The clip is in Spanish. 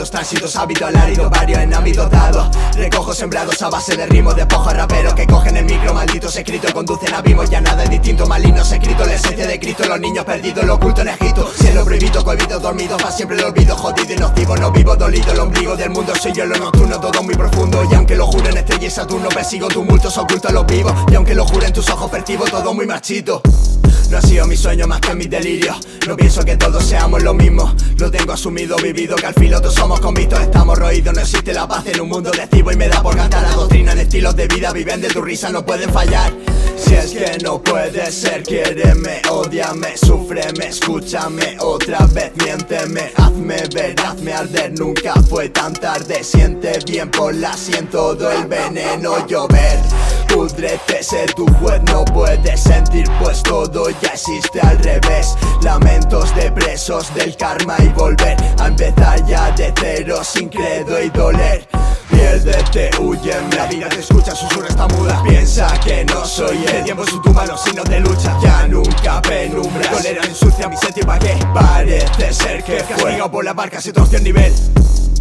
mudos, tránsitos, hábitos al árido, varios en ámbitos dados. Recojo sembrados a base de ritmos, despojo a raperos que cogen el micro, malditos escritos, conducen abismos, ya nada es distinto, malignos escritos, la esencia de Cristo, los niños perdidos, lo oculto en Egipto. Cielo prohibido, cohibido, dormido, para siempre lo olvido, jodido y nocivo, no vivo dolido, el ombligo del mundo soy yo en lo nocturno, todo muy profundo. Y aunque lo juren estrella y Saturno, persigo tumultos ocultos a los vivos. Y aunque lo juren tus ojos, percibo todo muy marchito. No ha sido mi sueño más que mis delirios. No pienso que todos seamos lo mismo. Lo tengo asumido, vivido, que al filo todos somos convictos. Estamos roídos, no existe la paz en un mundo de cibo. Y me da por cantar la doctrina en estilos de vida. Viven de tu risa, no pueden fallar. Si es que no puede ser, quiéreme, ódiame, súfreme, escúchame otra vez, miénteme, hazme ver, hazme arder, nunca fue tan tarde. Siente bien por la sien todo el veneno llover. Púdrete, ser tu juez, no puedes sentir pues todo ya existe al revés. Lamentos de presos del karma y volver a empezar ya de cero sin credo y doler. Piérdete, huyeme, la vida te escucha, susurra esta muda. Piensa que no soy el tiempo es su tumba, los signos de lucha. Ya nunca penumbras, colera ensucia mi sentido, ¿pa' qué? Parece ser que fue castigado por la barca, se torció el nivel.